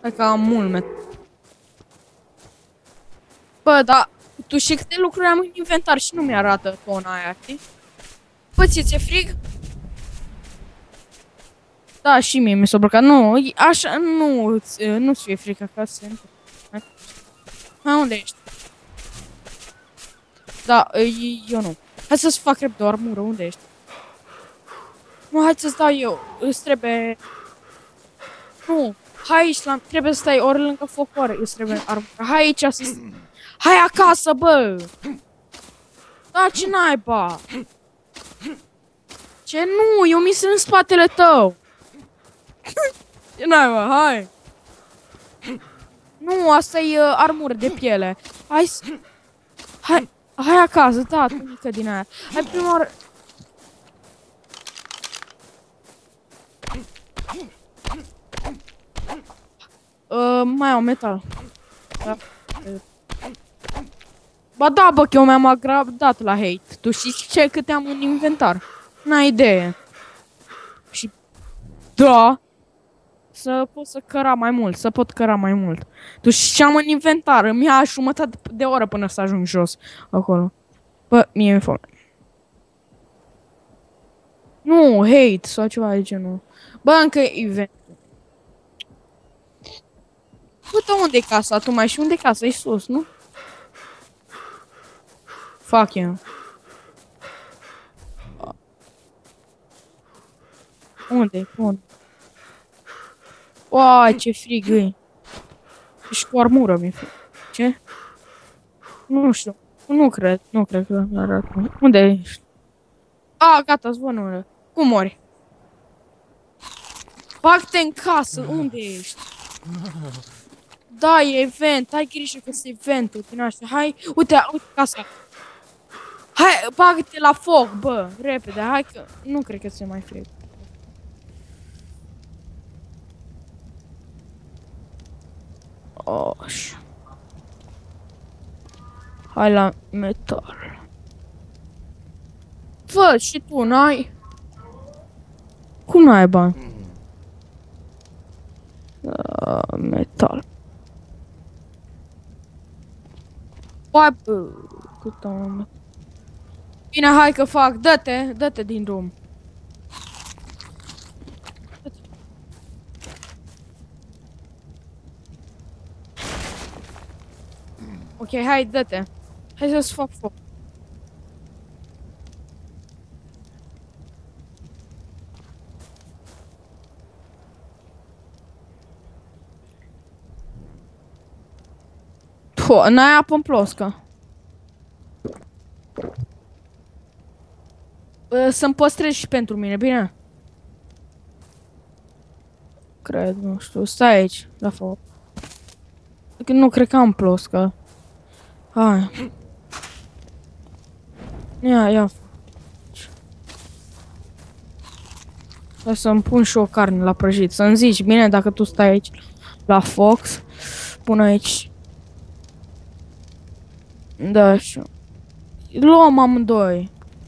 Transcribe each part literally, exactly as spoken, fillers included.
Hai că am mult met. Bă, dar tu știi câte lucruri am în inventar și nu mi-arată tona aia, știi? Bă, ți-e frig? Da, și mie mi s-a blocat. Nu, așa, nu, nu-ți fie frică că se întâmplă. Hai, unde ești? Da, eu nu. Hai să-ți fac repede o armură, unde ești? Nu, hai să-ți dau eu, îți trebuie... Nu, hai aici, la... trebuie să stai ori lângă foc, ori îți trebuie armură. Hai aici să... Hai acasă, bă! Da, ce naiba? Ce nu? Eu mi sunt în spatele tău. Ce naiba, hai! Nu, asta e uh, armură de piele. Hai să... Hai, hai acasă, da, tu mică din aia. Hai prima oară... Uh, mai au metal. Da. Ba da, bă, că eu mi-am agradat la hate. Tu știi ce câte am în inventar? N-ai idee. Și... Da. Să pot să căra mai mult, să pot căra mai mult. Tu știi ce am în inventar? Îmi ia jumătate de oră până să ajung jos. Acolo. Bă, mie mi-e foame. Nu, hate sau ceva de genul. Bă, încă event. Uite, unde e casa? Tu mai știi unde e casa? E sus, nu? Fuck you. Unde? Unde? Uai, ce frig e. Ești cu armură, mi-e frig. Ce? Nu știu. Nu cred. Nu cred că arată. Unde ești? A, gata, zvonul. Cum mori? Bag-te în casă. Unde ești? Da, e event. Ai grijă că sunt eventuri din astea. Hai, uite, uite casa. Hai, bagă-te la foc, bă. Repede, hai că... Nu cred că se mai frig. Oș. Hai la metal. Fă, și tu n-ai? Cum n-ai bani? Uh, metal. Hai, bă, cât am... Bine, hai că fac, dă-te, dă-te din drum. Ok, hai, dă-te. Hai să-ți fac foc. Puh, n-ai apă în ploscă. Să-mi păstrezi și pentru mine, bine? Cred, nu știu, stai aici, la foc. Nu cred că am ploscă. Hai. Ia, ia. Hai să-mi pun și o carne la prăjit. Să-mi zici, bine, dacă tu stai aici la foc, pun aici. Da, și... Luăm amândoi.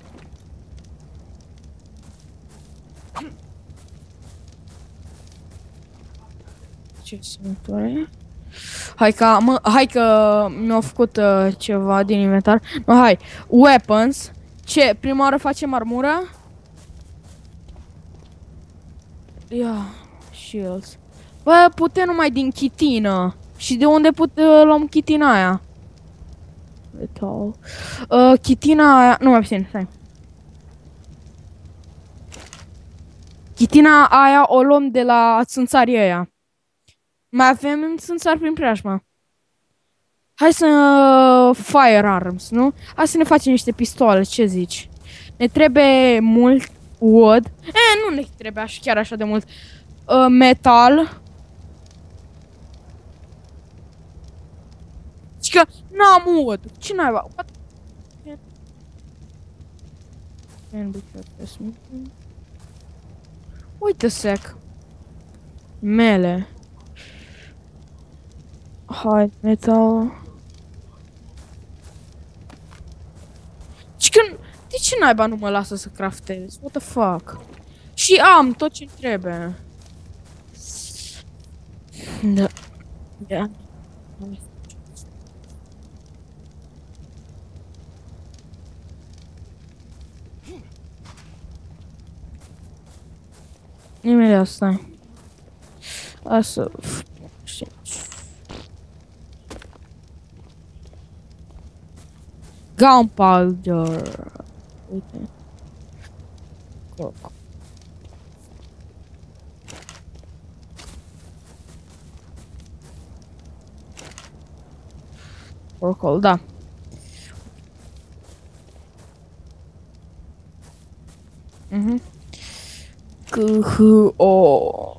Ce simțuri? Hai că, mă, hai că mi-au făcut uh, ceva din inventar. No, hai, weapons. Ce, prima oară facem armură? Ia, shields. Bă, putem numai din chitină. Și de unde putem uh, luăm chitina aia? Metal. Uh, chitina aia, nu mai puțin, stai. Chitina aia o luăm de la țânțarii aia. Mai avem țânțari prin preajmă. Hai să... Uh, firearms, nu? Hai să ne facem niște pistole, ce zici? Ne trebuie mult wood. E, nu ne trebuie așa, chiar așa de mult. Uh, metal. Și că n-am wood. Ce naiba? Uite sec. Mele. Hai, metal. Și când... De ce naiba nu mă lasă să craftez? What the fuck? Și am tot ce trebuie. Da. Da. Imediat, stai. Hai să... Gunpowder. Uite. Oricol, da. Mhm. C-H-O.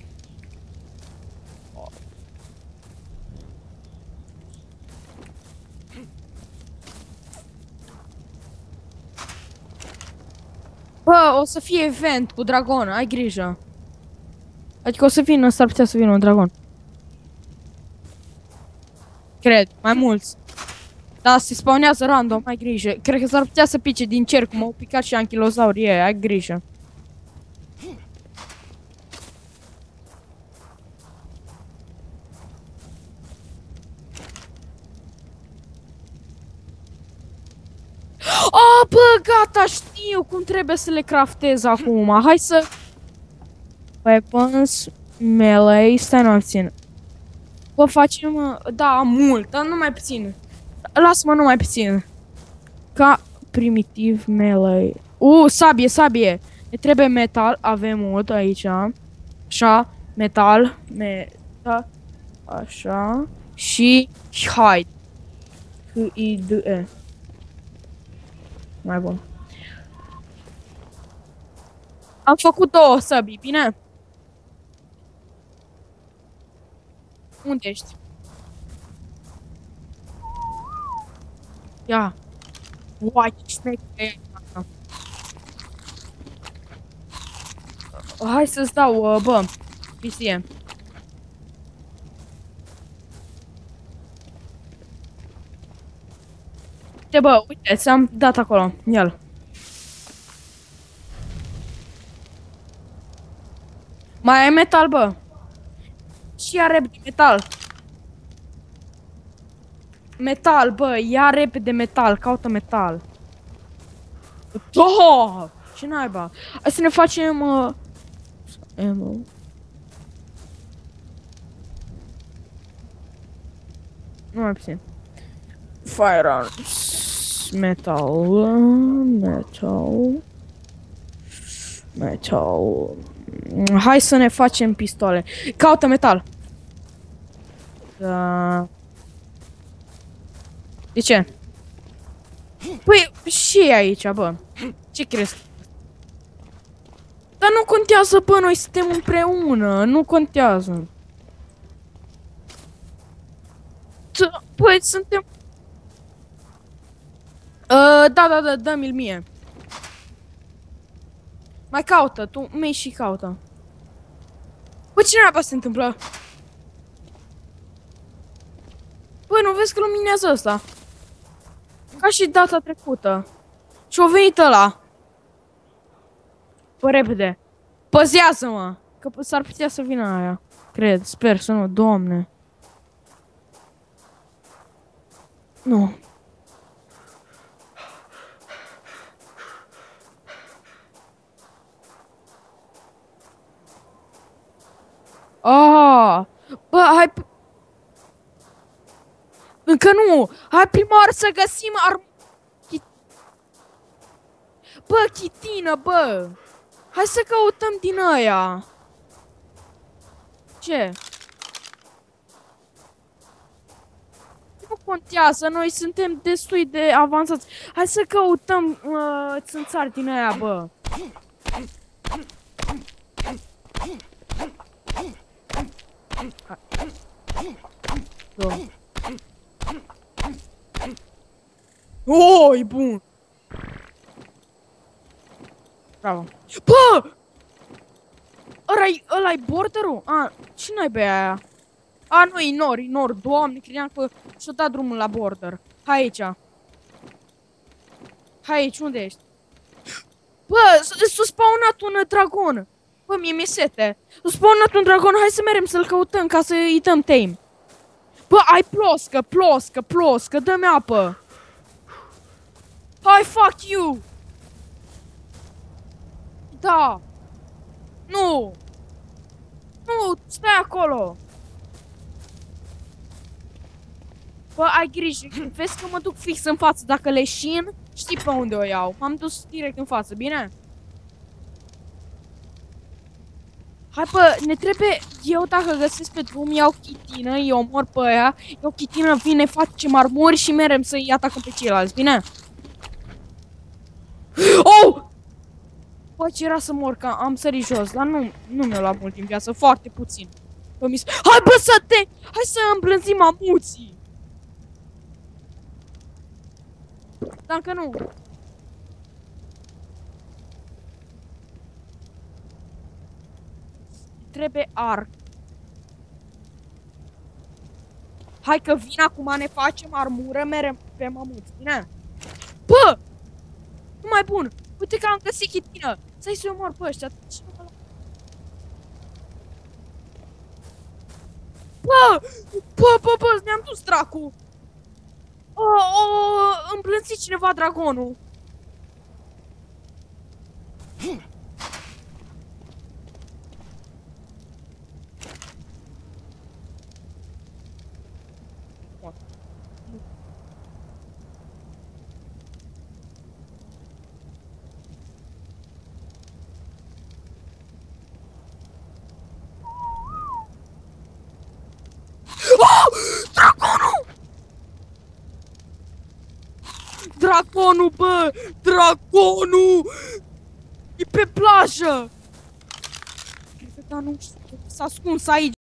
Bă, o să fie event cu dragon, ai grijă. Adică o să vină, s-ar putea să vină un dragon. Cred, mai mulți. Da, se spawnează random, ai grijă. Cred că s-ar putea să pice din cer, cum au picat și anchilozaurii ei, ai grijă. A, bă, gata, știu cum trebuie să le craftez acum. Hai să... Weapons, melee, stai nu puțin. Bă, facem, da, mult, dar nu mai puțin. Lasă-mă numai puțin. Ca primitiv melee. U, sabie, sabie. Ne trebuie metal, avem mult aici. Așa, metal, metal, așa. Și hide. H-I-D-E. Mai bun. Am făcut două săbii, bine? Unde ești? Ia. Uai, ce șmecher e asta. Hai să-ți dau, uh, bă, pisie. Uite, bă, uite, ți-am dat acolo. Ia-l. Mai ai metal, bă. Și ia repede metal. Metal, bă, ia repede metal, caută metal. Da! Ce naiba? Hai să ne facem... Uh... Ammo. Nu mai puțin. Firearms. Metal. Metal. Metal. Hai să ne facem pistole. Caută metal. Da. De ce? Păi, și aici, bă. Ce crezi? Dar nu contează, bă, noi suntem împreună. Nu contează. Păi, suntem... Uh, da, da, da, dă-mi-l mie. Mai caută, tu mei și caută. Bă, ce naiba se întâmplă? Bă, nu vezi că luminează ăsta? Ca și data trecută. Și-o venit ăla. Bă, repede. Păzează-mă! Că s-ar putea să vină aia. Cred, sper să nu, doamne. Nu. Ah, bă, hai... Încă nu! Hai prima oară să găsim ar... Bă, chitină, bă! Hai să căutăm din aia! Ce? Nu contează, noi suntem destui de avansați. Hai să căutăm uh, țânțari din aia, bă! Da. Oh, e bun! Bravo! Bă! Ăla-i, ăla-i borderul? A, ce naiba e aia? A, nu, e nor, e nor, doamne, credeam că și-o dat drumul la border. Hai aici. Hai aici, unde ești? Bă, s-a spawnat un dragon. Bă, mie mi-e sete. Spawnat un dragon, hai să merem să-l căutăm ca să îi dăm tame. Bă, ai ploscă, ploscă, ploscă, dă-mi apă. Hai, fuck you! Da! Nu! Nu, stai acolo! Bă, ai grijă, vezi că mă duc fix în față, dacă leșin, știi pe unde o iau. M-am dus direct în față, bine? Hai, bă, ne trebuie, eu dacă găsesc pe drum, iau chitină, îi omor pe aia, iau chitină, vine, facem armuri și merem să-i atacăm pe ceilalți, bine? Oh! Bă, ce era să mor, că am sărit jos, dar nu, nu mi-a luat mult din viață, foarte puțin. Bă, mis... Hai, bă, să te... Hai să îmblânzim mamuții! Dacă nu... Trebuie arc. Hai că vin acum, ne facem armură, merem pe mamuți, bine? Bă! Nu mai bun! Uite că am găsit chitină! Stai să-i omor pe ăștia! Bă! Bă, bă, bă! Ne-am dus dracu! O, o, îmblânzit cineva dragonul! Dragonul! Dragonul, bă! Dragonul! E pe plajă! Cred că, dar nu știu, s-a ascuns aici.